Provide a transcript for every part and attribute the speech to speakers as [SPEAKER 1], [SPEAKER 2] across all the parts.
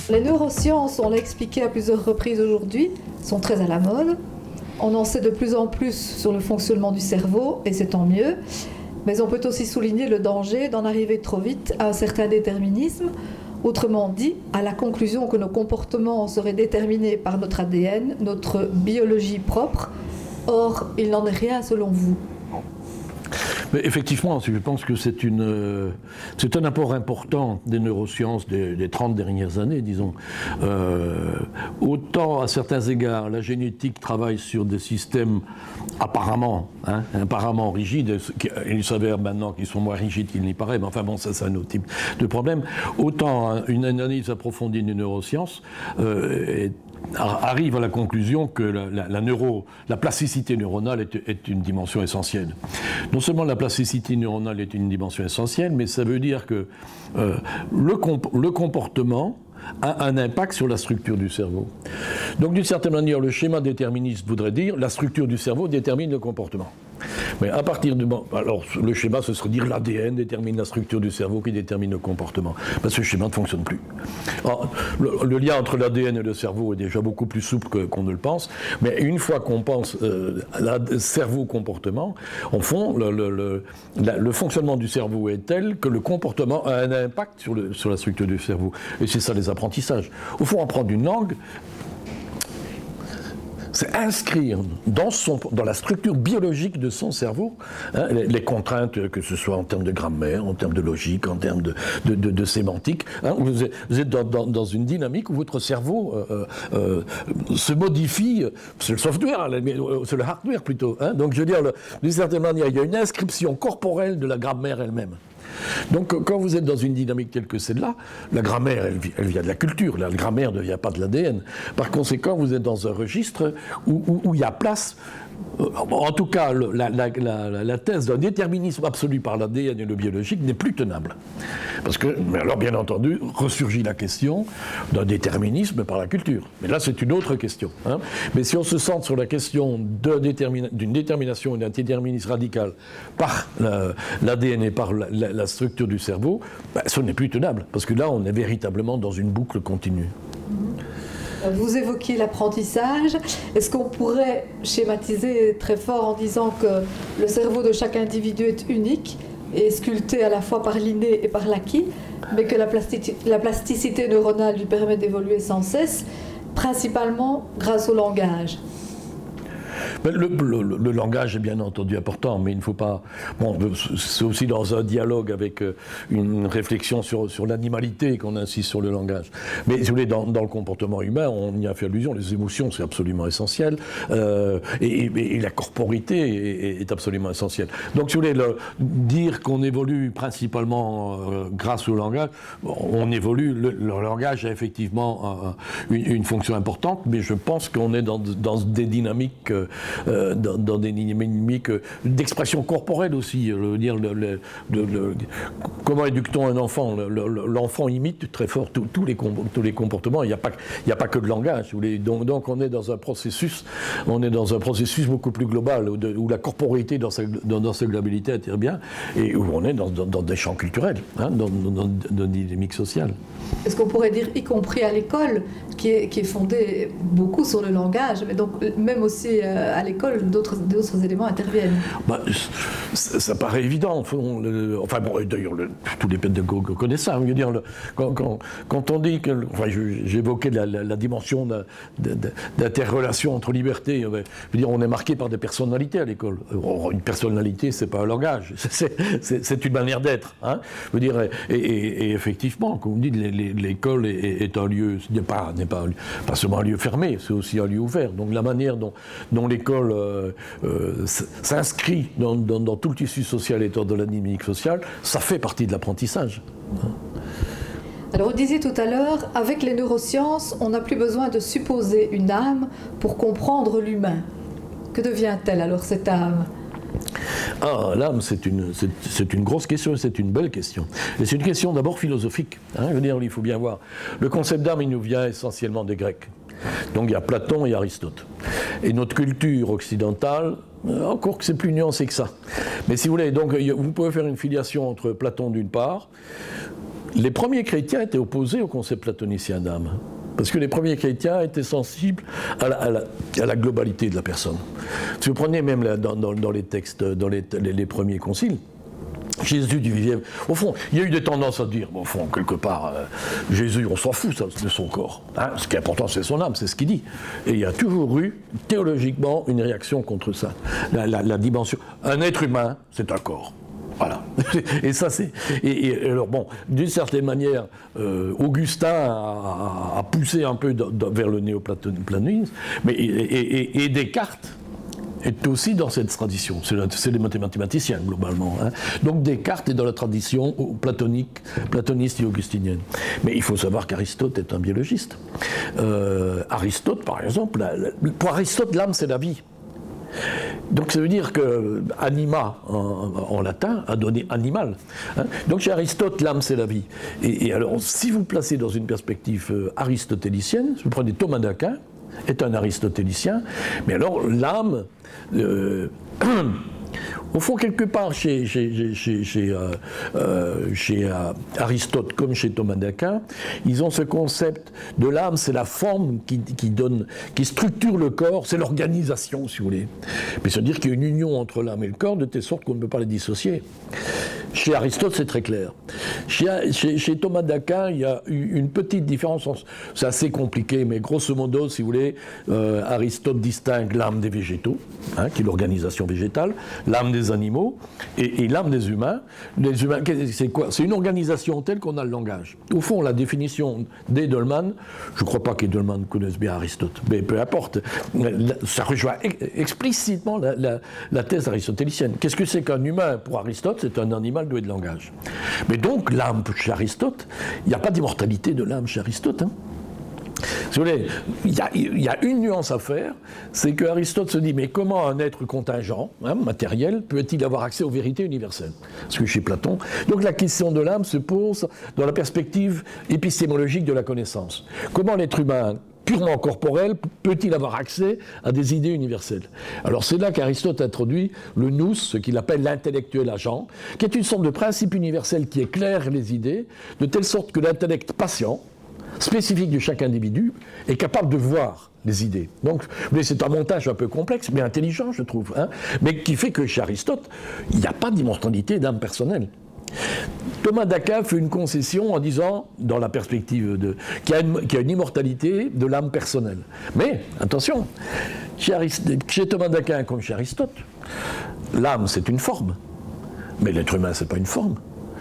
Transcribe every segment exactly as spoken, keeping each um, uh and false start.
[SPEAKER 1] Les neurosciences, on l'a expliqué à plusieurs reprises aujourd'hui, sont très à la mode. On en sait de plus en plus sur le fonctionnement du cerveau, et c'est tant mieux. Mais on peut aussi souligner le danger d'en arriver trop vite à un certain déterminisme, autrement dit, à la conclusion que nos comportements seraient déterminés par notre A D N, notre biologie propre. Or, il n'en est rien selon vous.
[SPEAKER 2] Mais effectivement, je pense que c'est une, euh, c'est un apport important des neurosciences des, des trente dernières années, disons. Euh, autant, à certains égards, la génétique travaille sur des systèmes apparemment, hein, apparemment rigides, il s'avère maintenant qu'ils sont moins rigides qu'il n'y paraît, mais enfin bon, ça c'est un autre type de problème. Autant hein, une analyse approfondie des neurosciences euh, est arrive à la conclusion que la, la, la, neuro, la plasticité neuronale est, est une dimension essentielle. Non seulement la plasticité neuronale est une dimension essentielle, mais ça veut dire que euh, le, comp le comportement a un impact sur la structure du cerveau. Donc d'une certaine manière, le schéma déterministe voudrait dire la structure du cerveau détermine le comportement. Mais à partir du moment... Alors le schéma, ce serait dire l'A D N détermine la structure du cerveau qui détermine le comportement. Parce que ce schéma ne fonctionne plus. Alors, le, le lien entre l'A D N et le cerveau est déjà beaucoup plus souple que, qu'on ne le pense. Mais une fois qu'on pense euh, cerveau-comportement, en fond, le, le, le, la, le fonctionnement du cerveau est tel que le comportement a un impact sur, le, sur la structure du cerveau. Et c'est ça les apprentissages. Au fond, apprendre une langue, c'est inscrire dans, son, dans la structure biologique de son cerveau hein, les, les contraintes, que ce soit en termes de grammaire, en termes de logique, en termes de, de, de, de sémantique. Hein, vous êtes, vous êtes dans, dans, dans une dynamique où votre cerveau euh, euh, se modifie. C'est le software, c'est le hardware plutôt. Hein, donc je veux dire, d'une certaine manière, il y a une inscription corporelle de la grammaire elle-même. Donc quand vous êtes dans une dynamique telle que celle-là, la grammaire, elle, elle vient de la culture, la grammaire ne vient pas de l'A D N. Par conséquent, vous êtes dans un registre où, où, où il y a place, en tout cas la, la, la, la thèse d'un déterminisme absolu par l'A D N et le biologique n'est plus tenable. Parce que, mais alors bien entendu, ressurgit la question d'un déterminisme par la culture. Mais là c'est une autre question. Hein. Mais si on se centre sur la question d'une détermina détermination et d'un déterminisme radical par l'A D N et par la, la, la structure du cerveau, ben, ce n'est plus tenable. Parce que là on est véritablement dans une boucle continue.
[SPEAKER 1] Vous évoquiez l'apprentissage. Est-ce qu'on pourrait schématiser très fort en disant que le cerveau de chaque individu est unique et sculpté à la fois par l'inné et par l'acquis, mais que la, plastic la plasticité neuronale lui permet d'évoluer sans cesse, principalement grâce au langage?
[SPEAKER 2] Le, le, le, le langage est bien entendu important, mais il ne faut pas... Bon, c'est aussi dans un dialogue avec une réflexion sur, sur l'animalité qu'on insiste sur le langage. Mais si vous voulez, dans, dans le comportement humain, on y a fait allusion, les émotions c'est absolument essentiel, euh, et, et, et la corporité est, est absolument essentielle. Donc si vous voulez, le, dire qu'on évolue principalement euh, grâce au langage, on évolue, le, le langage a effectivement euh, une, une fonction importante, mais je pense qu'on est dans, dans des dynamiques... Euh, Euh, dans, dans des dynamiques d'expression corporelle aussi. Le, dire, le, le, le, le, comment éduque-t-on un enfant? L'enfant imite très fort tous, tous, les, tous les comportements. Il n'y a, a pas que le langage. Donc, donc on est dans un processus, on est dans un processus beaucoup plus global où, de, où la corporité dans sa, dans, dans sa globalité intervient et où on est dans, dans, dans des champs culturels, hein, dans, dans, dans des dynamiques sociales.
[SPEAKER 1] Est-ce qu'on pourrait dire, y compris à l'école, qui est, qui est fondée beaucoup sur le langage, mais donc même aussi euh, à l'école, d'autres éléments interviennent?
[SPEAKER 2] Bah, ça, ça paraît évident. On, le, enfin bon, d'ailleurs, tous les pédagogues connaissent ça. Je veux dire, le, quand, quand, quand on dit que, enfin, j'évoquais la, la, la dimension d'interrelation entre liberté. Je veux dire, on est marqué par des personnalités à l'école. Une personnalité, c'est pas un langage, c'est une manière d'être. Hein, je veux dire, et, et, et effectivement, comme vous dites, l'école est, est un lieu, n'est pas, n'est pas, pas seulement un lieu fermé, c'est aussi un lieu ouvert. Donc la manière dont, dont l'école euh, euh, s'inscrit dans, dans, dans tout le tissu social et dans la dynamique sociale, ça fait partie de l'apprentissage.
[SPEAKER 1] Alors vous disiez tout à l'heure, avec les neurosciences, on n'a plus besoin de supposer une âme pour comprendre l'humain. Que devient-elle alors cette âme ?
[SPEAKER 2] Ah, l'âme, c'est une, une grosse question, c'est une belle question. Et c'est une question d'abord philosophique. Hein, je veux dire, il faut bien voir. Le concept d'âme, il nous vient essentiellement des Grecs. Donc il y a Platon et Aristote. Et notre culture occidentale, encore que c'est plus nuancé que ça. Mais si vous voulez, donc vous pouvez faire une filiation entre Platon d'une part, les premiers chrétiens étaient opposés au concept platonicien d'âme. Parce que les premiers chrétiens étaient sensibles à la, à la, à la globalité de la personne. Si vous prenez même là, dans, dans, dans les textes, dans les, les, les premiers conciles, Jésus du vivait. Au fond, il y a eu des tendances à dire, bon, au fond, quelque part, euh, Jésus, on s'en fout ça, de son corps. Hein, ce qui est important, c'est son âme, c'est ce qu'il dit. Et il y a toujours eu, théologiquement, une réaction contre ça. La, la, la dimension. Un être humain, c'est un corps. Voilà. Et ça, c'est. Et, et alors, bon, d'une certaine manière, euh, Augustin a, a poussé un peu de, de, vers le néoplatonisme, mais et, et, et Descartes est aussi dans cette tradition. C'est les mathématiciens, globalement. Hein. Donc Descartes est dans la tradition platonique, platoniste et augustinienne. Mais il faut savoir qu'Aristote est un biologiste. Euh, Aristote, par exemple, la, la, pour Aristote, l'âme, c'est la vie. Donc ça veut dire que anima en, en latin a donné animal. Hein. Donc chez Aristote, l'âme c'est la vie. Et, et alors si vous placez dans une perspective euh, aristotélicienne, vous prenez Thomas d'Aquin, est un aristotélicien, mais alors l'âme, euh, au fond quelque part chez, chez, chez, chez, euh, euh, chez euh, Aristote comme chez Thomas d'Aquin, ils ont ce concept de l'âme, c'est la forme qui, qui donne, qui structure le corps, c'est l'organisation si vous voulez. Mais ça veut dire qu'il y a une union entre l'âme et le corps de telle sorte qu'on ne peut pas les dissocier. Chez Aristote, c'est très clair. Chez, chez, chez Thomas d'Aquin, il y a une petite différence. C'est assez compliqué, mais grosso modo, si vous voulez, euh, Aristote distingue l'âme des végétaux, hein, qui est l'organisation végétale, l'âme des animaux et, et l'âme des humains. Les humains, c'est quoi? C'est une organisation telle qu'on a le langage. Au fond, la définition d'Edelman, je ne crois pas qu'Edelman connaisse bien Aristote, mais peu importe, ça rejoint explicitement la, la, la thèse aristotélicienne. Qu'est-ce que c'est qu'un humain pour Aristote? C'est un animal doué de langage. Mais donc, l'âme chez Aristote, il n'y a pas d'immortalité de l'âme chez Aristote. Hein. Si vous voulez, il y, a, il y a une nuance à faire, c'est qu'Aristote se dit, mais comment un être contingent, hein, matériel, peut-il avoir accès aux vérités universelles? Parce que chez Platon, donc la question de l'âme se pose dans la perspective épistémologique de la connaissance. Comment l'être humain purement corporel peut-il avoir accès à des idées universelles? Alors c'est là qu'Aristote introduit le nous, ce qu'il appelle l'intellectuel agent, qui est une sorte de principe universel qui éclaire les idées, de telle sorte que l'intellect patient, spécifique de chaque individu, est capable de voir les idées. Donc, c'est un montage un peu complexe, mais intelligent, je trouve, hein, mais qui fait que chez Aristote, il n'y a pas d'immortalité d'âme personnelle. Thomas d'Aquin fait une concession en disant, dans la perspective de, qu'il y a une, qu'il y a une immortalité de l'âme personnelle. Mais, attention, chez, Arist, chez Thomas d'Aquin comme chez Aristote, l'âme c'est une forme, mais l'être humain c'est pas une forme.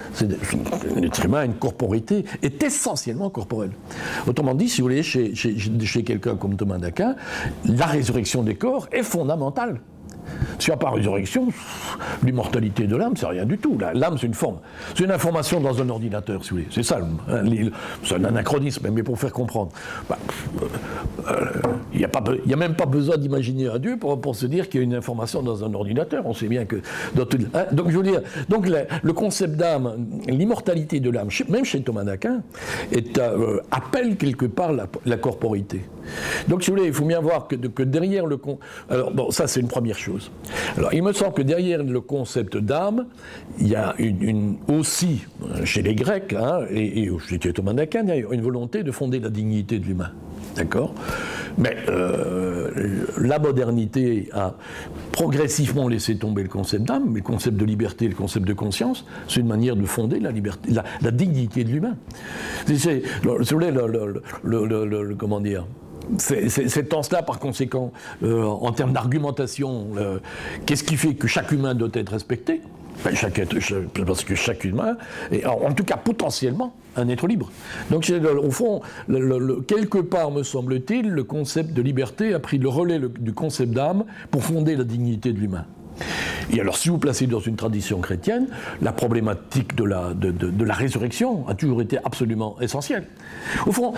[SPEAKER 2] L'être humain a une corporité, est essentiellement corporelle. Autrement dit, si vous voulez, chez, chez, chez quelqu'un comme Thomas d'Aquin, la résurrection des corps est fondamentale. S'il n'y a pas résurrection, l'immortalité de l'âme, c'est rien du tout. L'âme, c'est une forme. C'est une information dans un ordinateur, si vous voulez. C'est ça, hein, c'est un anachronisme, mais pour faire comprendre. Bah, euh, il n'y a, a même pas besoin d'imaginer un Dieu pour, pour se dire qu'il y a une information dans un ordinateur. On sait bien que... Dans tout, hein, donc, je veux dire, donc, le, le concept d'âme, l'immortalité de l'âme, même chez Thomas d'Aquin, est, euh, appelle quelque part la, la corporité. Donc, si vous voulez, il faut bien voir que, que derrière le... Alors, bon, ça, c'est une première chose. Alors, il me semble que derrière le concept d'âme, il y a une, une, aussi, chez les Grecs, hein, et, et chez Thomas d'Aquin, il y a une volonté de fonder la dignité de l'humain. D'accord ? Mais euh, la modernité a progressivement laissé tomber le concept d'âme, mais le concept de liberté, le concept de conscience, c'est une manière de fonder la, liberté, la, la dignité de l'humain. C'est, c'est, le, le, le, le, le, le, comment dire ? C'est, c'est, c'est en cela, par conséquent, euh, en termes d'argumentation, euh, qu'est-ce qui fait que chaque humain doit être respecté? Ben, chaque être, chaque, parce que chaque humain est, en, en tout cas potentiellement, un être libre. Donc, c'est, au fond, le, le, le, quelque part, me semble-t-il, le concept de liberté a pris le relais le, du concept d'âme pour fonder la dignité de l'humain. Et alors, si vous placez dans une tradition chrétienne, la problématique de la, de, de, de la résurrection a toujours été absolument essentielle. Au fond,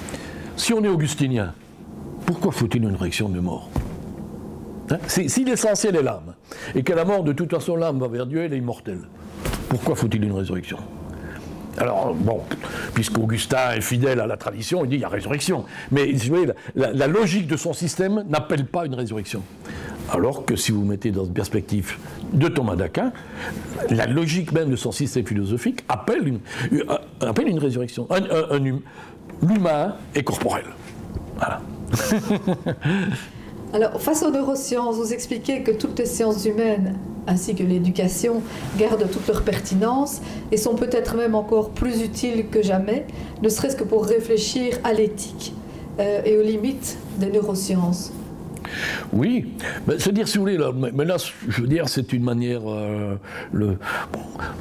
[SPEAKER 2] si on est augustinien, pourquoi faut-il une réaction de mort? Hein? Si, si l'essentiel est l'âme, et qu'à la mort, de toute façon, l'âme va vers Dieu, elle est immortelle, pourquoi faut-il une résurrection? Alors, bon, puisqu'Augustin est fidèle à la tradition, il dit il y a résurrection. Mais vous voyez, la, la, la logique de son système n'appelle pas une résurrection. Alors que si vous mettez dans une perspective de Thomas d'Aquin, la logique même de son système philosophique appelle une, appelle une résurrection. Un, un, un hum, l'humain est corporel. Voilà.
[SPEAKER 1] Alors, face aux neurosciences, vous expliquez que toutes les sciences humaines, ainsi que l'éducation, gardent toute leur pertinence et sont peut-être même encore plus utiles que jamais, ne serait-ce que pour réfléchir à l'éthique euh, et aux limites des neurosciences.
[SPEAKER 2] Oui, mais se dire, si vous voulez, là, mais là, je veux dire, c'est une manière... Euh, le, bon,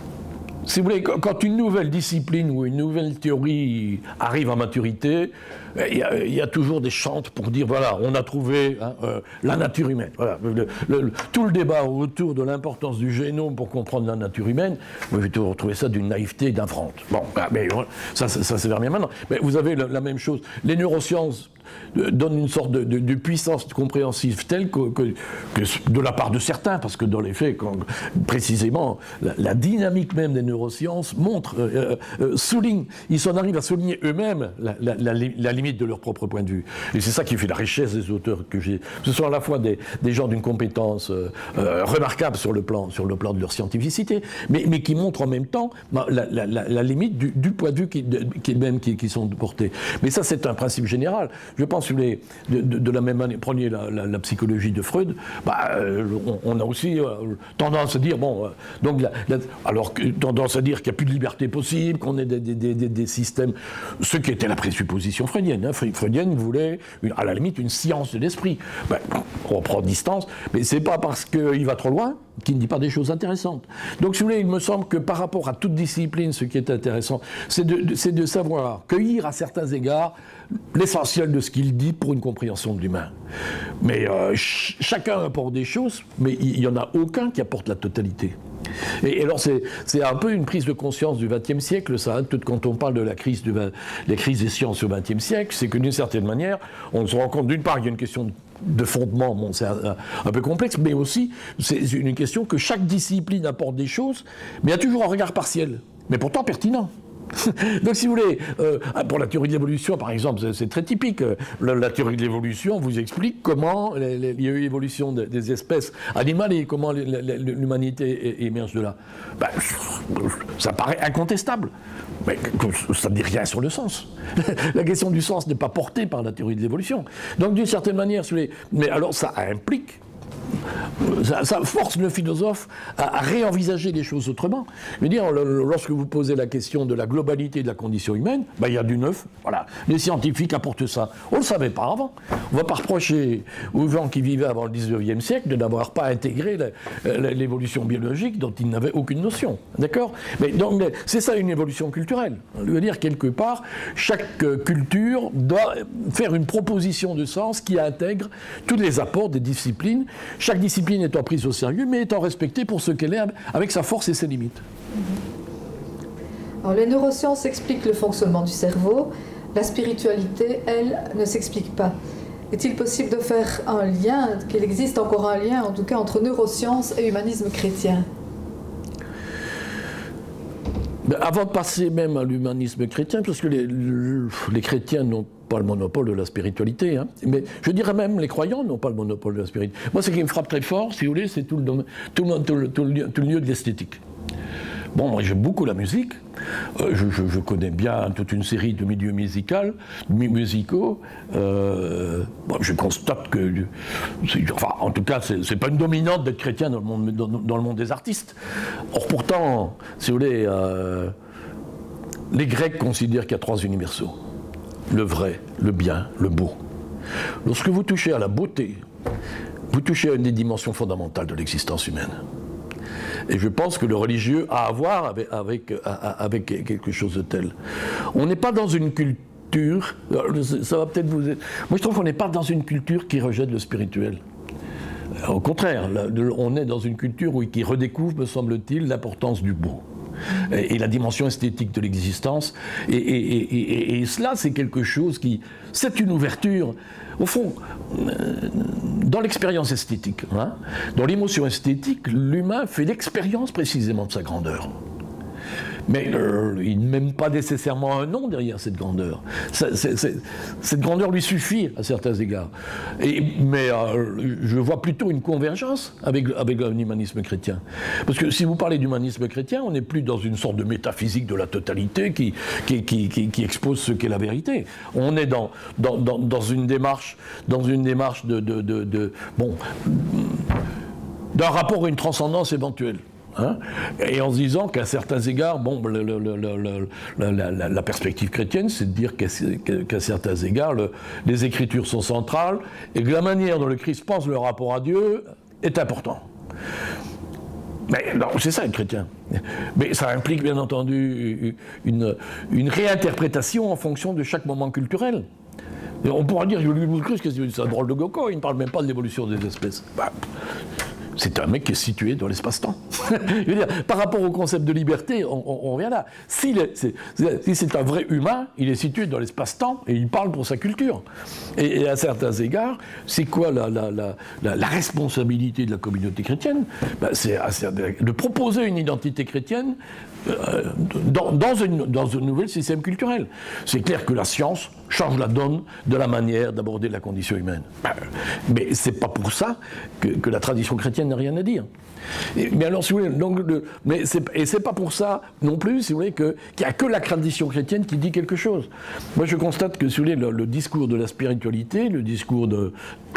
[SPEAKER 2] si vous voulez, quand une nouvelle discipline ou une nouvelle théorie arrive à maturité, il y a, il y a toujours des chantes pour dire, voilà, on a trouvé hein, euh, la nature humaine. Voilà, le, le, le, tout le débat autour de l'importance du génome pour comprendre la nature humaine, vous avez toujours retrouvé ça d'une naïveté, d'un front. Bon, mais ça, ça, ça c'est vers bien maintenant. Mais vous avez la, la même chose. Les neurosciences donne une sorte de, de, de puissance compréhensive telle que, que, que de la part de certains, parce que dans les faits, quand, précisément, la, la dynamique même des neurosciences montre, euh, euh, souligne, ils en arrivent à souligner eux-mêmes la, la, la, la limite de leur propre point de vue. Et c'est ça qui fait la richesse des auteurs que j'ai. Ce sont à la fois des, des gens d'une compétence euh, euh, remarquable sur le, plan, sur le plan de leur scientificité, mais, mais qui montrent en même temps la, la, la, la limite du, du point de vue qui, de, qui, même, qui, qui sont portés. Mais ça, c'est un principe général. Je pense que les, de, de, de la même manière, prenez la, la, la psychologie de Freud, bah, euh, on, on a aussi euh, tendance à dire, bon, euh, donc, la, la, alors tendance à dire qu'il n'y a plus de liberté possible, qu'on ait des, des, des, des systèmes, ce qui était la présupposition freudienne. Hein. Freudienne voulait, une, à la limite, une science de l'esprit. Ben, on prend distance, mais c'est pas parce qu'il va trop loin qu'il ne dit pas des choses intéressantes. Donc, si vous voulez, il me semble que par rapport à toute discipline, ce qui est intéressant, c'est de, c'est de savoir cueillir à certains égards l'essentiel de ce qu'il dit pour une compréhension de l'humain. Mais euh, ch chacun apporte des choses, mais il n'y en a aucun qui apporte la totalité. Et, et alors c'est un peu une prise de conscience du vingtième siècle, ça, hein, tout, quand on parle de la crise, du, des crises des sciences au vingtième siècle, c'est que d'une certaine manière, on se rend compte d'une part qu'il y a une question de, de fondement, bon, c'est un, un peu complexe, mais aussi c'est une question que chaque discipline apporte des choses, mais il y a toujours un regard partiel, mais pourtant pertinent. Donc si vous voulez, euh, pour la théorie de l'évolution par exemple, c'est très typique. La, la théorie de l'évolution vous explique comment les, les, il y a eu l'évolution des, des espèces animales et comment l'humanité émerge de là. Ben, ça paraît incontestable, mais ça ne dit rien sur le sens. La question du sens n'est pas portée par la théorie de l'évolution. Donc d'une certaine manière, si vous voulez, mais alors ça implique Ça, ça force le philosophe à, à réenvisager les choses autrement. Je veux dire, le, lorsque vous posez la question de la globalité de la condition humaine, ben, il y a du neuf. Voilà. Les scientifiques apportent ça. On ne le savait pas avant. On ne va pas reprocher aux gens qui vivaient avant le dix-neuvième siècle de n'avoir pas intégré l'évolution biologique dont ils n'avaient aucune notion. D'accord ? Mais donc, c'est ça une évolution culturelle. Je veux dire, quelque part, chaque culture doit faire une proposition de sens qui intègre tous les apports des disciplines. Chaque discipline étant prise au sérieux, mais étant respectée pour ce qu'elle est, avec sa force et ses limites.
[SPEAKER 1] Alors, les neurosciences expliquent le fonctionnement du cerveau. La spiritualité, elle, ne s'explique pas. Est-il possible de faire un lien, qu'il existe encore un lien, en tout cas, entre neurosciences et humanisme chrétien ?
[SPEAKER 2] Ben, avant de passer même à l'humanisme chrétien, parce que les, les chrétiens n'ont pas le monopole de la spiritualité, hein. Mais je dirais même les croyants n'ont pas le monopole de la spiritualité. Moi, ce qui me frappe très fort, si vous voulez, c'est tout le, tout, le, tout, le, tout, le, tout le lieu de l'esthétique. Bon, moi j'aime beaucoup la musique, euh, je, je, je connais bien toute une série de milieux musicaux, musicaux. Euh, bon, je constate que, enfin, en tout cas, c'est pas une dominante d'être chrétien dans le monde, dans, dans le monde des artistes. Or pourtant, si vous voulez, euh, les Grecs considèrent qu'il y a trois universaux. Le vrai, le bien, le beau. Lorsque vous touchez à la beauté, vous touchez à une des dimensions fondamentales de l'existence humaine. Et je pense que le religieux a à voir avec, avec, avec quelque chose de tel. On n'est pas dans une culture, ça va peut-être vous... Moi je trouve qu'on n'est pas dans une culture qui rejette le spirituel. Au contraire, on est dans une culture qui redécouvre, me semble-t-il, l'importance du beau. Et, et la dimension esthétique de l'existence. Et, et, et, et, et cela, c'est quelque chose qui... C'est une ouverture, au fond, euh, dans l'expérience esthétique, hein, dans l'émotion esthétique, l'humain fait l'expérience précisément de sa grandeur. Mais euh, il ne met pas nécessairement un nom derrière cette grandeur. Ça, c'est, c'est, cette grandeur lui suffit à certains égards. Et, mais euh, je vois plutôt une convergence avec, avec l'humanisme chrétien. Parce que si vous parlez d'humanisme chrétien, on n'est plus dans une sorte de métaphysique de la totalité qui, qui, qui, qui, qui expose ce qu'est la vérité. On est dans, dans, dans, dans une démarche, dans une démarche de, de, de, de bon, d'un rapport à une transcendance éventuelle. Hein, et en se disant qu'à certains égards, bon, le, le, le, le, la, la, la perspective chrétienne, c'est de dire qu'à, qu'à certains égards, le, les Écritures sont centrales et que la manière dont le Christ pense le rapport à Dieu est important. Mais non, c'est ça être chrétien. Mais ça implique bien entendu une, une réinterprétation en fonction de chaque moment culturel. Et on pourra dire, Louis Christ, c'est un drôle de goko, il ne parle même pas de l'évolution des espèces. Bah, c'est un mec qui est situé dans l'espace-temps. Je veux dire, par rapport au concept de liberté, on, on, on revient là. Si c'est, si c'est un vrai humain, il est situé dans l'espace-temps et il parle pour sa culture. Et, et à certains égards, c'est quoi la, la, la, la, la responsabilité de la communauté chrétienne? Ben, c'est de proposer une identité chrétienne euh, dans, dans, une, dans un nouvel système culturel. C'est clair que la science change la donne de la manière d'aborder la condition humaine. Ben, mais c'est pas pour ça que, que la tradition chrétienne n'a rien à dire. Et, mais alors, si vous voulez, donc, le, mais c'est, et c'est pas pour ça non plus, si vous voulez, que, qu'il n'y a que la tradition chrétienne qui dit quelque chose. Moi, je constate que, si vous voulez, le, le discours de la spiritualité, le discours de...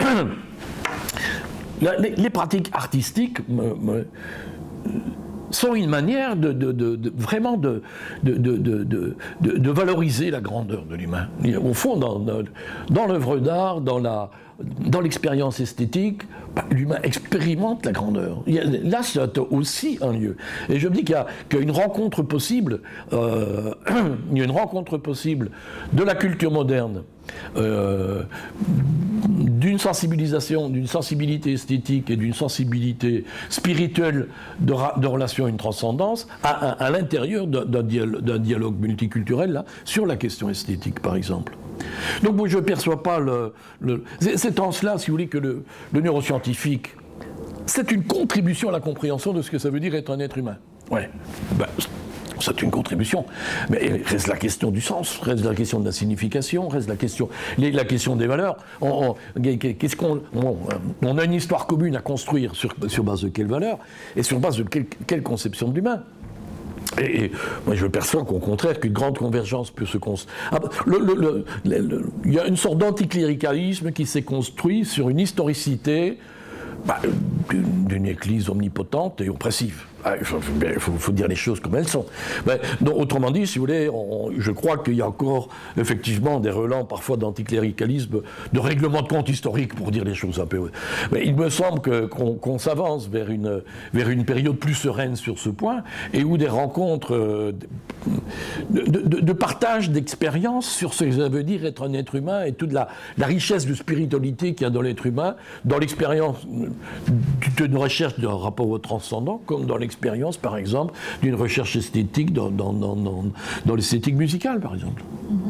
[SPEAKER 2] la, les, les pratiques artistiques me, me, sont une manière de, de, de, de vraiment de, de, de, de, de, de valoriser la grandeur de l'humain. Au fond, dans, dans l'œuvre d'art, dans la... dans l'expérience esthétique, bah, l'humain expérimente la grandeur. Il y a, là, c'est aussi un lieu. Et je me dis qu'il y a, qu'il y a une rencontre possible, euh, il y a une rencontre possible de la culture moderne, euh, d'une sensibilisation, d'une sensibilité esthétique et d'une sensibilité spirituelle de, de relation à une transcendance à, à, à l'intérieur d'un, d'un, dialogue, d'un dialogue multiculturel là, sur la question esthétique, par exemple. Donc moi, je ne perçois pas le... le c'est en cela, si vous voulez, que le, le neuroscientifique, c'est une contribution à la compréhension de ce que ça veut dire être un être humain. Ouais. Ben, c'est une contribution. Mais reste la question du sens, reste la question de la signification, reste la question, la question des valeurs. On, on, qu'est-ce qu'on, on, on a une histoire commune à construire sur, sur base de quelles valeurs et sur base de quelle, quelle conception de l'humain. Et, et moi je perçois qu'au contraire qu'une grande convergence peut se construire. Ah, le, le, le, le, le, il y a une sorte d'anticléricalisme qui s'est construit sur une historicité bah, d'une, d'une église omnipotente et oppressive. Il faut, faut, faut dire les choses comme elles sont. Mais, donc, autrement dit, si vous voulez, on, je crois qu'il y a encore effectivement des relents parfois d'anticléricalisme, de règlement de compte historique, pour dire les choses un peu. Mais il me semble que, qu'on, qu'on s'avance vers une, vers une période plus sereine sur ce point, et où des rencontres de, de, de partage d'expériences sur ce que ça veut dire être un être humain et toute la, la richesse de spiritualité qu'il y a dans l'être humain, dans l'expérience d'une recherche d'un rapport au transcendant, comme dans l'expérience expérience, par exemple, d'une recherche esthétique dans, dans, dans, dans, dans l'esthétique musicale, par exemple.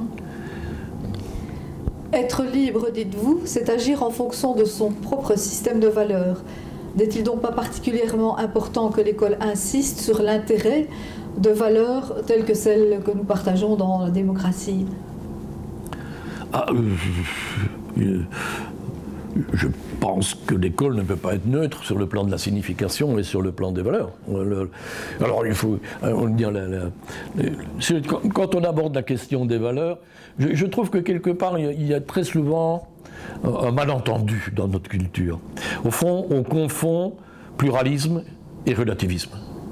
[SPEAKER 1] Mm-hmm. Être libre, dites-vous, c'est agir en fonction de son propre système de valeurs. N'est-il donc pas particulièrement important que l'école insiste sur l'intérêt de valeurs telles que celles que nous partageons dans la démocratie?
[SPEAKER 2] Ah, euh, euh, je pense que l'école ne peut pas être neutre sur le plan de la signification et sur le plan des valeurs. Alors il faut on dire la, la, la, quand on aborde la question des valeurs, je, je trouve que quelque part il y a très souvent un malentendu dans notre culture. Au fond, on confond pluralisme et relativisme.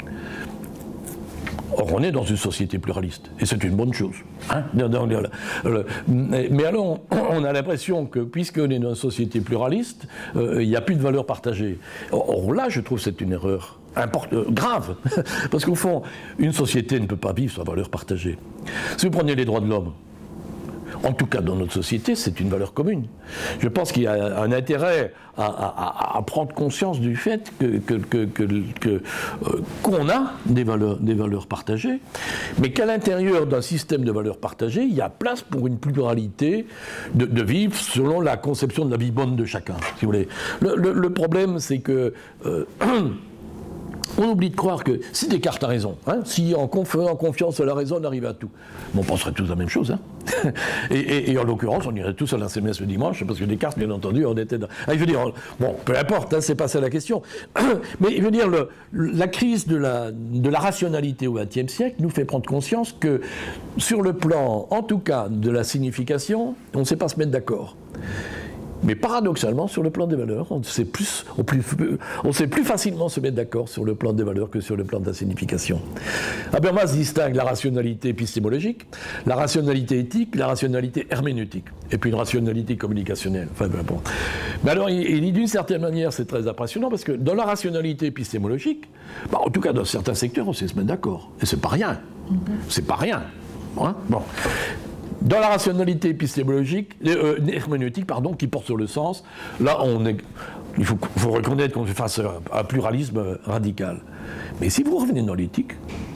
[SPEAKER 2] Or, on est dans une société pluraliste, et c'est une bonne chose. Hein, mais alors, on a l'impression que, puisqu'on est dans une société pluraliste, euh, il n'y a plus de valeurs partagées. Or, là, je trouve que c'est une erreur import- euh, grave, parce qu'au fond, une société ne peut pas vivre sans valeurs partagées. Si vous prenez les droits de l'homme, en tout cas dans notre société, c'est une valeur commune. Je pense qu'il y a un intérêt à, à, à prendre conscience du fait que, que, que, que, que, euh, qu'on a des valeurs, des valeurs partagées, mais qu'à l'intérieur d'un système de valeurs partagées, il y a place pour une pluralité de, de vivre selon la conception de la vie bonne de chacun, si vous voulez. Le, le, le problème, c'est que... Euh, on oublie de croire que si Descartes a raison, hein, si en faisant confiance à la raison on arrive à tout, on penserait tous la même chose. Hein. et, et, et en l'occurrence, on irait tous à la S M S le dimanche, parce que Descartes, bien entendu, on était dans... Ah, je veux dire, bon, peu importe, hein, c'est pas ça la question. Mais je veux dire, le, la crise de la, de la rationalité au vingtième siècle nous fait prendre conscience que, sur le plan, en tout cas, de la signification, on ne sait pas se mettre d'accord. Mais paradoxalement, sur le plan des valeurs, on sait plus, on plus, on sait plus facilement se mettre d'accord sur le plan des valeurs que sur le plan de la signification. Habermas distingue la rationalité épistémologique, la rationalité éthique, la rationalité herméneutique, et puis une rationalité communicationnelle. Enfin, bon. Mais alors, il, il dit d'une certaine manière, c'est très impressionnant, parce que dans la rationalité épistémologique, bah, en tout cas dans certains secteurs, on sait se mettre d'accord. Et c'est pas rien. Mm-hmm. C'est pas rien. Hein, bon. Dans la rationalité épistémologique, euh, herméneutique, pardon, qui porte sur le sens, là, on est, il faut, faut reconnaître qu'on fait face à un pluralisme radical. Mais si vous revenez dans l'éthique,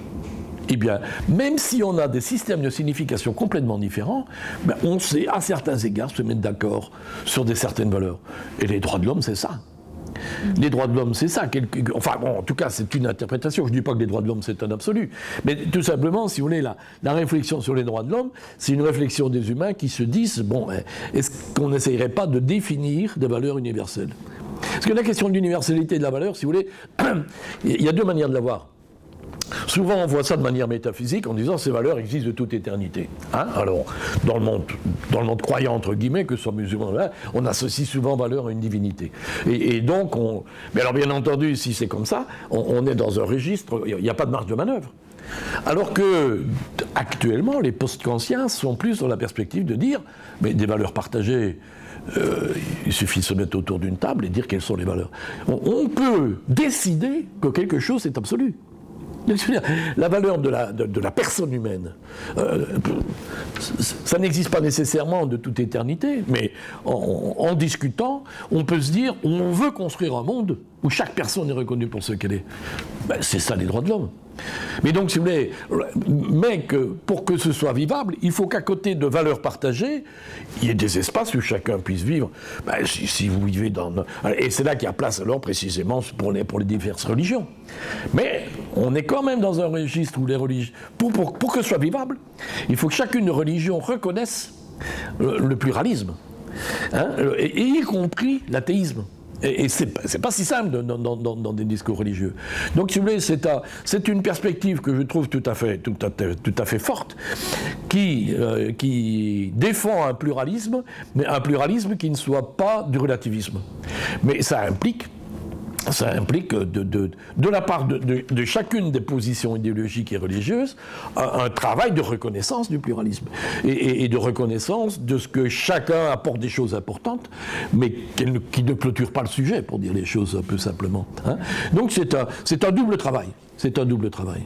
[SPEAKER 2] eh bien, même si on a des systèmes de signification complètement différents, ben, on sait à certains égards se mettre d'accord sur des certaines valeurs. Et les droits de l'homme, c'est ça. Les droits de l'homme, c'est ça. Quelque... Enfin, bon, en tout cas, c'est une interprétation. Je ne dis pas que les droits de l'homme, c'est un absolu. Mais tout simplement, si vous voulez, la, la réflexion sur les droits de l'homme, c'est une réflexion des humains qui se disent, bon, est-ce qu'on n'essayerait pas de définir des valeurs universelles? Parce que la question de l'universalité de la valeur, si vous voulez, il y a deux manières de la voir. Souvent, on voit ça de manière métaphysique en disant ces valeurs existent de toute éternité. Hein, alors, dans le monde, dans le monde croyant entre guillemets, que ce soit musulman, là, on associe souvent valeur à une divinité. Et, et donc, on, mais alors bien entendu, si c'est comme ça, on, on est dans un registre, il n'y a pas de marge de manœuvre. Alors que, actuellement, les post-kantiens sont plus dans la perspective de dire, mais des valeurs partagées. Euh, il suffit de se mettre autour d'une table et dire quelles sont les valeurs. On, on peut décider que quelque chose est absolu. La valeur de la, de, de la personne humaine, euh, ça n'existe pas nécessairement de toute éternité, mais en, en discutant, on peut se dire, on veut construire un monde où chaque personne est reconnue pour ce qu'elle est. Ben, c'est ça les droits de l'homme. Mais donc, si vous voulez, mais que pour que ce soit vivable, il faut qu'à côté de valeurs partagées, il y ait des espaces où chacun puisse vivre. Ben, si, si vous vivez dans... Et c'est là qu'il y a place alors précisément pour les, pour les diverses religions. Mais on est quand même dans un registre où les religions... Pour, pour, pour que ce soit vivable, il faut que chacune des religions reconnaisse le, le pluralisme, hein, et, et y compris l'athéisme. Et, et c'est, c'est pas si simple dans, dans, dans, dans des discours religieux. Donc, si vous voulez, c'est, à, c'est une perspective que je trouve tout à fait, tout à, tout à fait forte, qui, euh, qui défend un pluralisme, mais un pluralisme qui ne soit pas du relativisme. Mais ça implique Ça implique de, de, de la part de, de, de chacune des positions idéologiques et religieuses un, un travail de reconnaissance du pluralisme et, et, et de reconnaissance de ce que chacun apporte des choses importantes, mais ne, qui ne clôture pas le sujet, pour dire les choses un peu simplement. Hein. Donc c'est un, c'est un double travail. C'est un double travail.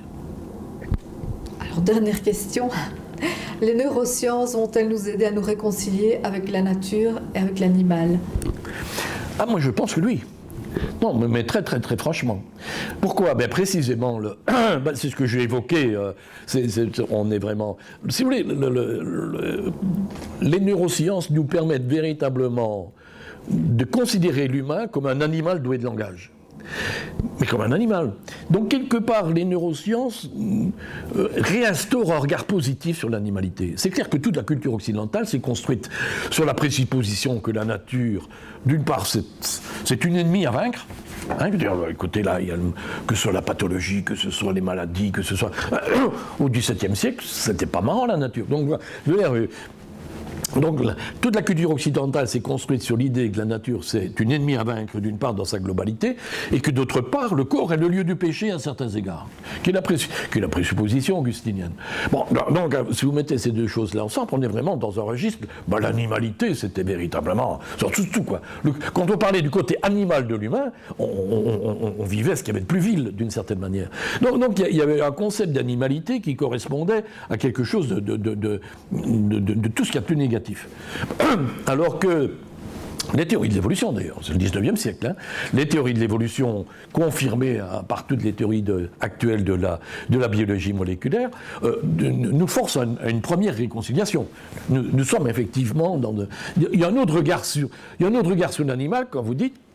[SPEAKER 1] Alors, dernière question. Les neurosciences vont-elles nous aider à nous réconcilier avec la nature et avec l'animal?
[SPEAKER 2] Ah, moi je pense que oui. Non, mais très très très franchement. Pourquoi? Ben précisément, le, ben c'est ce que j'ai évoqué. Euh, c'est, c'est, on est vraiment. Si vous voulez, le, le, le, les neurosciences nous permettent véritablement de considérer l'humain comme un animal doué de langage. Mais comme un animal. Donc, quelque part, les neurosciences euh, réinstaurent un regard positif sur l'animalité. C'est clair que toute la culture occidentale s'est construite sur la présupposition que la nature, d'une part, c'est, c'est une ennemie à vaincre. Hein, je veux dire, écoutez, là, il y a le, que ce soit la pathologie, que ce soit les maladies, que ce soit... Euh, au dix-septième siècle, c'était pas marrant, la nature. Donc, je veux dire... Euh, Donc la, toute la culture occidentale s'est construite sur l'idée que la nature c'est une ennemie à vaincre d'une part dans sa globalité et que d'autre part le corps est le lieu du péché à certains égards, qui est la, présu- qui est la présupposition augustinienne. Bon, donc si vous mettez ces deux choses-là ensemble, on est vraiment dans un registre, ben, l'animalité c'était véritablement, surtout tout quoi. Le, quand on parlait du côté animal de l'humain, on, on, on, on vivait ce qu'il y avait de plus vil d'une certaine manière. Donc, donc il y avait un concept d'animalité qui correspondait à quelque chose de, de, de, de, de, de, de tout ce qu'il y a de plus négatif. Alors que les théories de l'évolution, d'ailleurs, c'est le dix-neuvième siècle, hein, les théories de l'évolution confirmées à, par toutes les théories de, actuelles de la, de la biologie moléculaire, euh, de, nous forcent à une, à une première réconciliation. Nous, nous sommes effectivement dans... De, il y a un autre regard sur, il y a un autre regard sur l'animal quand vous dites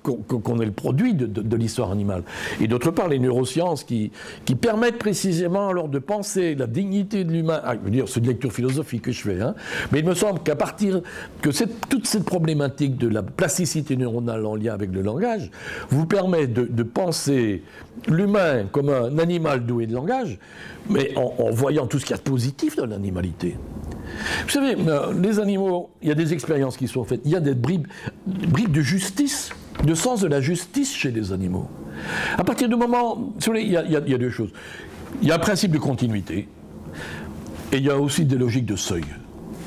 [SPEAKER 2] qu'on qu'on est le produit de, de, de l'histoire animale. Et d'autre part, les neurosciences qui, qui permettent précisément alors de penser la dignité de l'humain. Ah, je veux dire, c'est de lecture philosophique que je fais, hein, mais il me semble qu'à partir que cette, toute cette problématique de la plasticité neuronale en lien avec le langage vous permet de, de penser l'humain comme un animal doué de langage, mais en, en voyant tout ce qu'il y a de positif dans l'animalité. Vous savez, les animaux, il y a des expériences qui sont faites, il y a des bribes, bribes de justice, de sens de la justice chez les animaux. À partir du moment, il y a, il y a, il y a deux choses. Il y a un principe de continuité, et il y a aussi des logiques de seuil. D'accord ?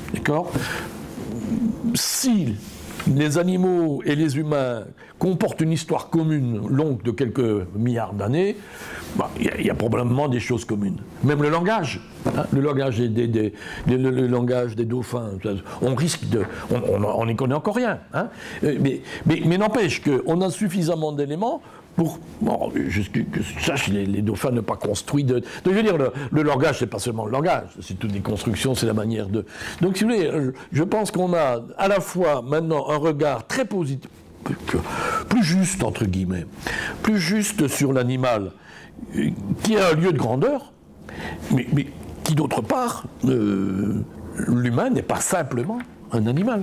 [SPEAKER 2] Si les animaux et les humains comportent une histoire commune longue de quelques milliards d'années, bah, il, y a, il y a probablement des choses communes. Même le langage, hein, le langage des, des, des, des, le, le langage des dauphins, on risque de... On n'y connaît encore rien. Hein, mais mais, mais n'empêche qu'on a suffisamment d'éléments pour, bon, je, que je sache, les, les dauphins n'ont pas construit de... de je veux dire, le, le langage, c'est pas seulement le langage, c'est toutes les constructions, c'est la manière de... Donc, si vous voulez, je pense qu'on a à la fois maintenant un regard très positif, plus juste, entre guillemets, plus juste sur l'animal, qui a un lieu de grandeur, mais, mais qui, d'autre part, euh, l'humain n'est pas simplement un animal.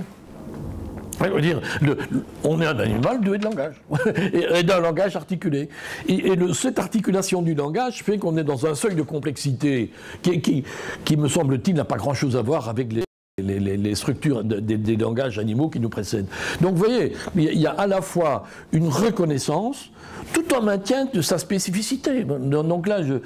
[SPEAKER 2] Je veux dire, le, on est un animal doué de langage, et, et d'un langage articulé. Et, et le, cette articulation du langage fait qu'on est dans un seuil de complexité qui, qui, qui me semble-t-il, n'a pas grand-chose à voir avec les, les, les, les structures de, des, des langages animaux qui nous précèdent. Donc vous voyez, il y a à la fois une reconnaissance, tout en maintien de sa spécificité. Donc là, je,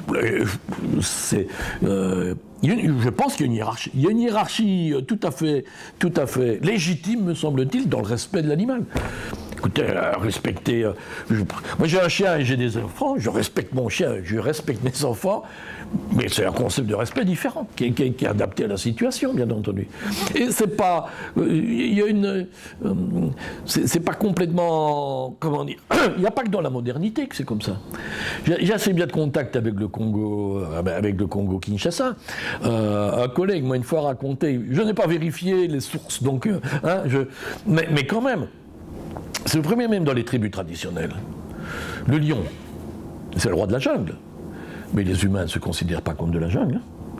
[SPEAKER 2] c'est... Euh, je pense qu'il y a une hiérarchie. Il y a une hiérarchie tout à fait, tout à fait légitime, me semble-t-il, dans le respect de l'animal. Écoutez, euh, respecter... Euh, je, moi, j'ai un chien et j'ai des enfants, je respecte mon chien, je respecte mes enfants, mais c'est un concept de respect différent, qui est, qui est, qui est adapté à la situation, bien entendu. Et c'est pas... Il euh, y a une... Euh, c'est pas complètement... Comment dire? Il n'y a pas que dans la modernité que c'est comme ça. J'ai assez bien de contact avec le Congo, avec le Congo-Kinshasa. Euh, un collègue m'a une fois raconté, je n'ai pas vérifié les sources, donc, hein, je, mais, mais quand même, c'est le premier même dans les tribus traditionnelles. Le lion, c'est le roi de la jungle, mais les humains ne se considèrent pas comme de la jungle.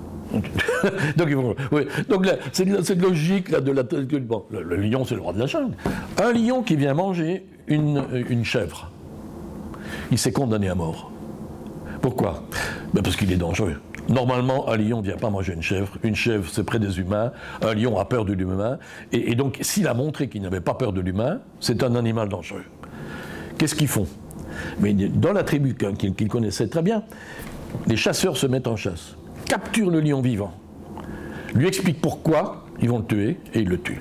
[SPEAKER 2] donc, ils vont, oui. Donc là, cette, cette logique là de la, bon, le, le lion, c'est le roi de la jungle. Un lion qui vient manger une, une chèvre, il s'est condamné à mort. Pourquoi? Ben parce qu'il est dangereux. Normalement, un lion ne vient pas manger une chèvre. Une chèvre, c'est près des humains. Un lion a peur de l'humain. Et, et donc, s'il a montré qu'il n'avait pas peur de l'humain, c'est un animal dangereux. Qu'est-ce qu'ils font? Mais dans la tribu qu'ils qu'ils connaissaient très bien, les chasseurs se mettent en chasse, capturent le lion vivant, lui expliquent pourquoi ils vont le tuer, et ils le tuent.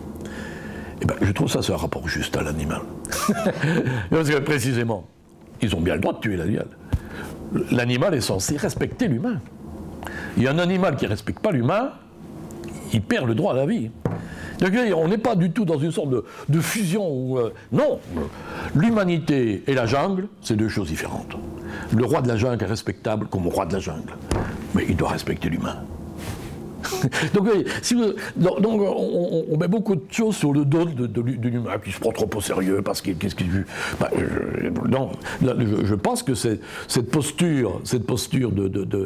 [SPEAKER 2] Et ben, je trouve ça, c'est un rapport juste à l'animal. Parce que, précisément, ils ont bien le droit de tuer l'animal. L'animal est censé respecter l'humain. Il y a un animal qui ne respecte pas l'humain, il perd le droit à la vie. Donc, on n'est pas du tout dans une sorte de, de fusion où... Euh, non, l'humanité et la jungle, c'est deux choses différentes. Le roi de la jungle est respectable comme roi de la jungle, mais il doit respecter l'humain. Donc, si vous, donc on, on met beaucoup de choses sur le dos de, de, de l'humain qui se prend trop au sérieux parce qu'il qu'est-ce qu'il ben, je, non, je, je pense que c'est cette posture, cette posture de, de, de,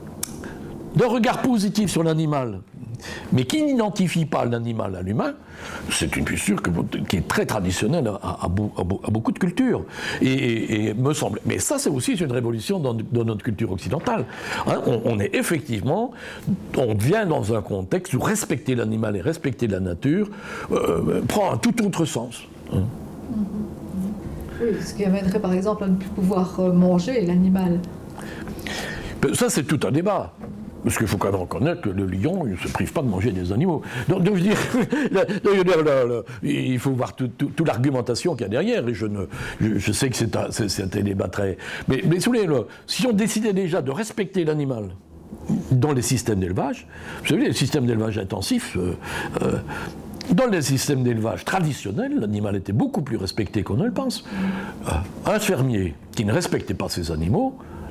[SPEAKER 2] de regard positif sur l'animal, mais qui n'identifie pas l'animal à l'humain, c'est une posture que, qui est très traditionnelle à, à, à, à beaucoup de cultures. Et, et, et me semble. Mais ça, c'est aussi une révolution dans, dans notre culture occidentale. Hein, on, on est effectivement, on vient dans un contexte où respecter l'animal et respecter la nature euh, prend un tout autre sens. Hein.
[SPEAKER 1] Oui, ce qui amènerait par exemple à ne plus pouvoir manger l'animal.
[SPEAKER 2] Ça, c'est tout un débat. Parce qu'il faut quand même reconnaître que le lion il ne se prive pas de manger des animaux. Donc, donc je veux dire, je veux dire là, là, il faut voir toute tout, tout l'argumentation qu'il y a derrière. Et je, ne, je, je sais que c'est un, un débat très... Mais, mais si, vous voulez, là, si on décidait déjà de respecter l'animal dans les systèmes d'élevage, vous savez, les systèmes d'élevage intensifs, euh, euh, dans les systèmes d'élevage traditionnels, l'animal était beaucoup plus respecté qu'on ne le pense. Euh, un fermier qui ne respectait pas ses animaux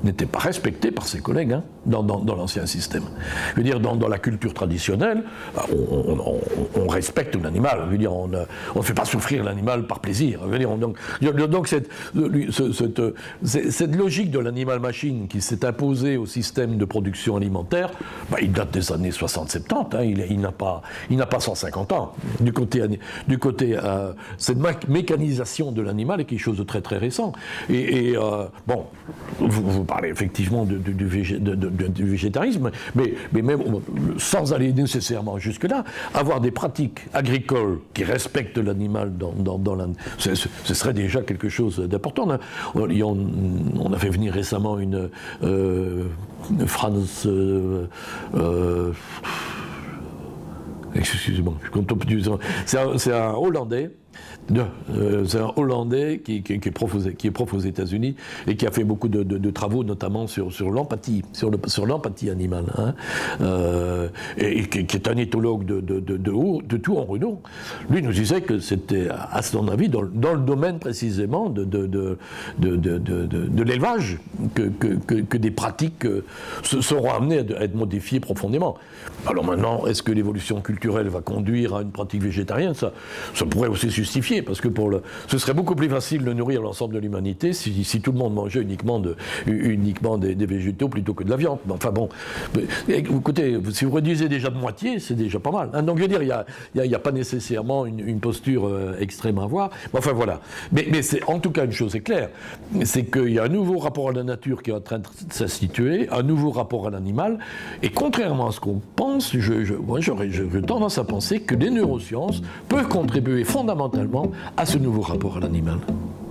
[SPEAKER 2] n'était pas respecté par ses collègues hein, dans, dans, dans l'ancien système. Je veux dire, dans, dans la culture traditionnelle, on, on, on, on respecte l'animal. Je veux dire, on ne fait pas souffrir l'animal par plaisir. Je veux dire, on, donc, donc cette, cette, cette, cette logique de l'animal-machine qui s'est imposée au système de production alimentaire, bah, il date des années soixante soixante-dix. Hein, il il n'a pas, pas cent cinquante ans. Du côté, du côté euh, cette mécanisation de l'animal est quelque chose de très très récent. Et, et euh, bon, vous, vous parlez effectivement de, de, du, végé, de, de, du végétarisme, mais, mais même sans aller nécessairement jusque-là, avoir des pratiques agricoles qui respectent l'animal dans, dans, dans la, ce, ce serait déjà quelque chose d'important. On, on, on a fait venir récemment une, euh, une France... Euh, euh, excusez-moi, c'est un, c'est un Hollandais. Euh, c'est un Hollandais qui, qui, qui, est prof aux, qui est prof aux États-Unis et qui a fait beaucoup de, de, de travaux, notamment sur, sur l'empathie, sur, le, sur l'empathie animale, hein, euh, et, et qui, qui est un éthologue de, de, de, de, haut, de tout en renom. Lui nous disait que c'était, à son avis, dans, dans le domaine précisément de, de, de, de, de, de, de, de l'élevage que, que, que, que des pratiques se seront amenées à être modifiées profondément. Alors maintenant, est-ce que l'évolution culturelle va conduire à une pratique végétarienne? Ça, ça pourrait aussi justifier, parce que pour le, ce serait beaucoup plus facile de nourrir l'ensemble de l'humanité si, si tout le monde mangeait uniquement, de, uniquement des, des végétaux plutôt que de la viande. Enfin bon, écoutez, si vous réduisez déjà de moitié, c'est déjà pas mal. Hein. Donc je veux dire, il n'y a, y a, a pas nécessairement une, une posture euh, extrême à avoir. Enfin voilà. Mais, mais c'est, en tout cas, une chose est claire, c'est qu'il y a un nouveau rapport à la nature qui est en train de s'instituer, un nouveau rapport à l'animal, et contrairement à ce qu'on pense, je, je, moi j'aurais tendance à penser que les neurosciences peuvent contribuer fondamentalement à ce nouveau rapport à l'animal.